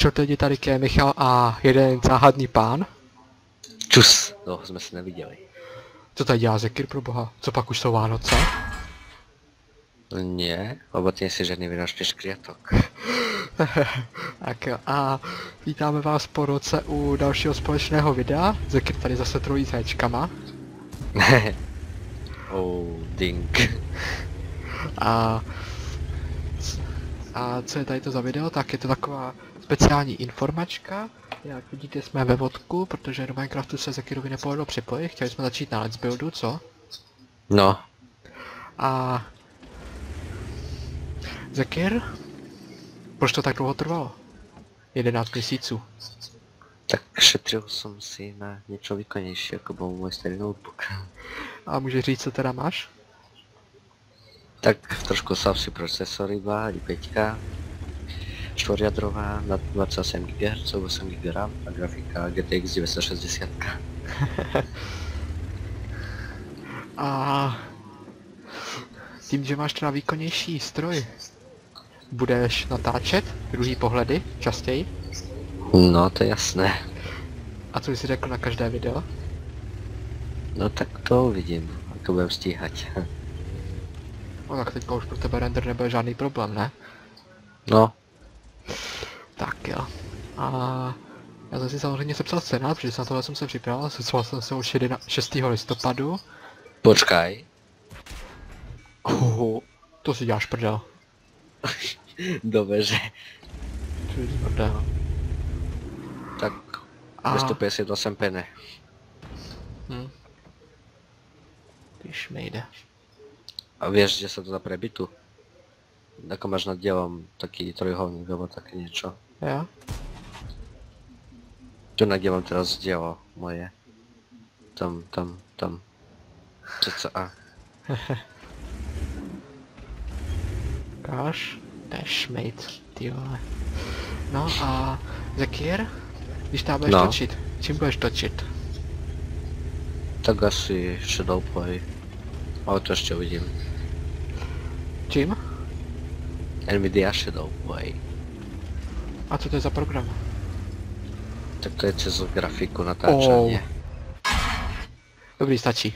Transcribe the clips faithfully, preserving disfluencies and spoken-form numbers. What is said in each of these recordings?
Čau lidi, tady je Michal a jeden záhadný pán. Čus, toho jsme se neviděli. Co tady dělá Zekir pro boha? Co pak už jsou Vánoce? Nie, obotně si žádný vynožtěš kriatok. Tak jo, a vítáme vás po roce u dalšího společného videa. Zekir tady zase trojí s héčkama. Oh, ding. A, a co je tady to za video? Tak je to taková speciální informačka. Jak vidíte, jsme ve vodku, protože do Minecraftu se Zekirovi nepovedlo připojit. Chtěli jsme začít na Let's Buildu, co? No. A Zekir? Proč to tak dlouho trvalo? jedenáct měsíců. Tak šetřil jsem si na něco výkonnější, jako byl můj starý notebook. A můžeš říct, co teda máš? Tak trošku slabší procesor iba, i pět, čtyřjadrová na dvacet osm gigahertzů, osm giga RAM a grafika G T X devět set šedesát. A tím, že máš teda výkonnější stroj, budeš natáčet druhý pohledy častěji? No, to je jasné. A co jsi řekl na každé video? No tak to uvidím, jako budem stíhat. No tak teďka už pro tebe render nebude žádný problém, ne? No. Tak jo. A já jsem si samozřejmě sepsal scénář, protože na tohle jsem se připravil, sepsal jsem se už šestého listopadu. Počkaj. Uhu, to si děláš prdel. Dobře. To je prdel. Tak A... dvě stě padesát osm pene. Hm. Když mi jde. A vieš, že sa to dá prebytu? Ako máš nad dielom taký trojuholník alebo také niečo. Jo? Tu nad dielom teraz dielo moje. Tam, tam, tam. cca. Ukáž? Dashmate, ty vole. No a Zekir? Když tam budeš No. točit, čím budeš točit? Tak asi Shadowplay. Ale to ešte uvidím. Čím? Nvidia Shadowplay. A co to je za program? Tak to je cez grafiku natáčanie. Dobrý, stačí.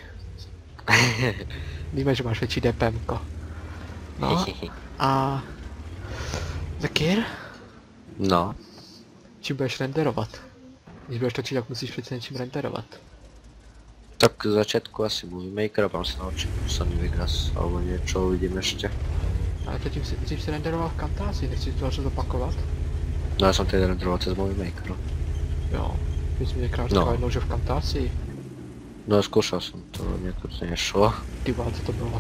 Víme, že máš větší DPMko. No a... Zekir? No. Čím budeš renderovat? Když budeš točit, tak musíš přece něčím renderovat. Tak v začiatku asi Movie Maker a potom sa naučím Sony Vegas alebo niečo, uvidím ešte. Ale to tím si, tím si renderoval v Camtasia, nechci to zase zopakovat? No ja som tedy renderoval cez Movie Maker. Jo, ty jsi mi někdo No. říkal jednou, že v Camtasii. No skúšal som to, niekoho to nešlo. Ty vole, co to bylo?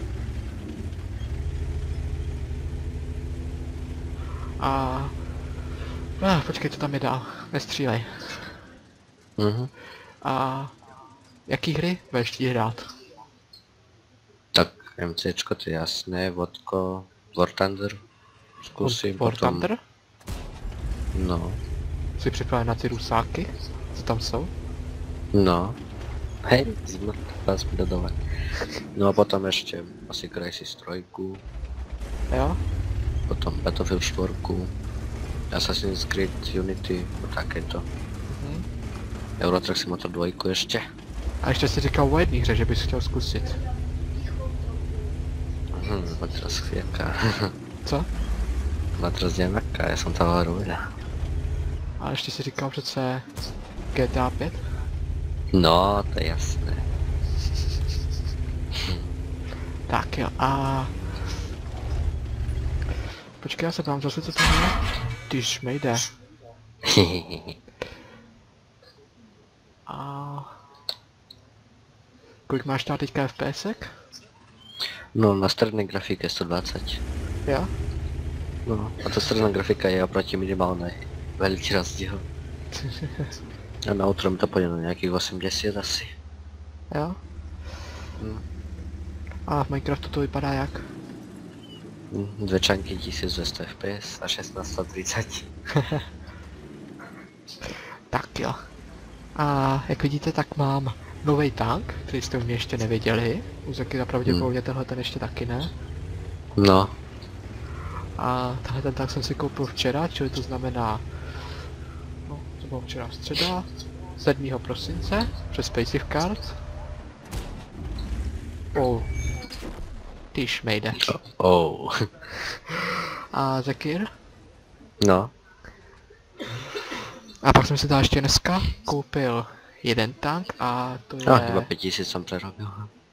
A... Ah, počkej, co tam je dál, nestřílej. Mhm. A... Jaký hry budeš chtít hrát? Tak MCčko to je jasné, Vodko, War Thunder. Zkusím War potom... Thunder? No. Jsi připraven na ty rusáky? Co tam jsou? No. Hej, zima, vás mi dodala. No a potom ešte asi Crysis tri, Jo? potom Battlefield štyri, Assassin's Creed Unity, takéto. Mhm. Euro Truck Simulator dva ešte. A ještě jsi říkal o jedné hře, že bys chtěl zkusit. Hm, ma teraz chvíľka. Co? Ma teraz nejaká, ja som to hovoril. A ještě jsi říkal přece G T A pět? No, to je jasné. Tak jo, a... Počkej, já se ptám zase, co to je? Tyž mi jde. A... Kolik máš tam teďka FPSek? No, na strednej grafike sto dvadsať. Jo? No, a ta stredná grafika je oproti minimálnej veľký rozdiel. A na outro mi to pôjde na nejakých osemdesiat asi. Jo? Hm. A v Minecraftu to vypadá jak? Hm, Dve čanky tisíc dvesto F P S a šestnásť sto tridsať. Tak jo. A jak vidíte, tak mám nový tank, který jste u mě ještě neviděli. U Zekira pravděpodobně hmm. tenhle ten ještě taky ne. No. A tenhle ten tank jsem si koupil včera, čili to znamená bylo včera středa, sedmého prosince, přes Space Cards. Oh. Ty šmejde. Oh. A Zekir. No. A pak jsem si dal ještě dneska koupil jeden tank a to je... A chyba pět tisíc jsem přerobil.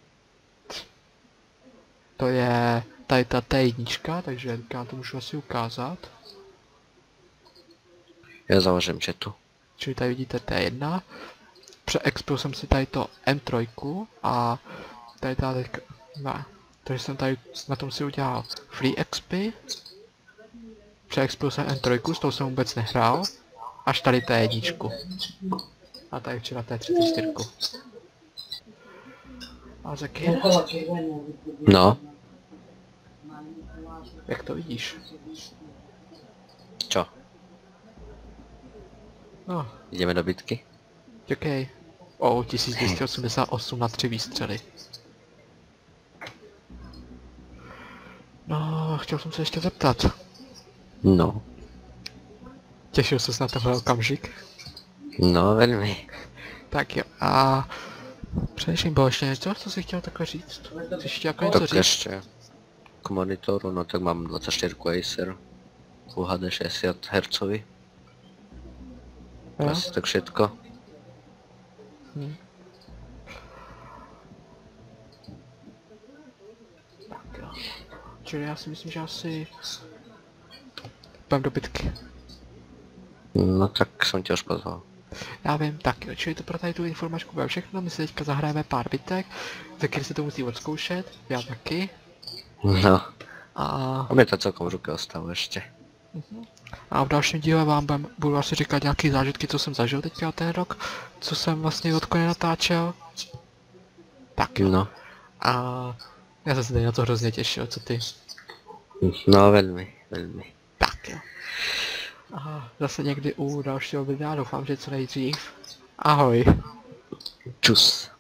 To je tady ta T jedna, takže já to můžu asi ukázat. Já založím chatu. Čili tady vidíte T jedna. Přeexpil jsem si tady to M tři a tady tady ne. Takže jsem tady na tom si udělal Free X P. Přeexpil jsem M tři, s tou jsem vůbec nehrál. Až tady T jedna. A tady včera T třicet čtyři. A Zeky, No. jak to vidíš? Čo? No, Jdeme do bitky? čekej. O, tisíc dvě stě osmdesát osm na tři výstřely. No, chtěl jsem se ještě zeptat. No. Těšil ses na tenhle okamžik? No, velmi. Tak jo, a... Především bylo ještě něco, co jsi chtěl takhle říct? Chceš ještě jako něco Tak říct? ještě k monitoru, no tak mám dvacet čtyři Acer. Full H D šedesát hertzový. Jo? Asi tak všetko. Hm. Tak jo. Čili já si myslím, že asi... Půjdem do bitky. No tak jsem tě už pozval. Já vím, tak jo, čili to pro tady tu informačku bude všechno, my si teďka zahrajeme pár bitek, za který se to musí odzkoušet, já taky. No. A, A mě to celkom v ruce ostalo ještě. a v dalším díle vám budem, budu asi říkat nějaký zážitky, co jsem zažil teďka ten rok, co jsem vlastně od koně natáčel. Tak jo. No. A já jsem se tady na to hrozně těšil, co ty? No, velmi, velmi. Tak jo. A zase někdy u dalšího videa, doufám, že co nejdřív. Ahoj. Čus.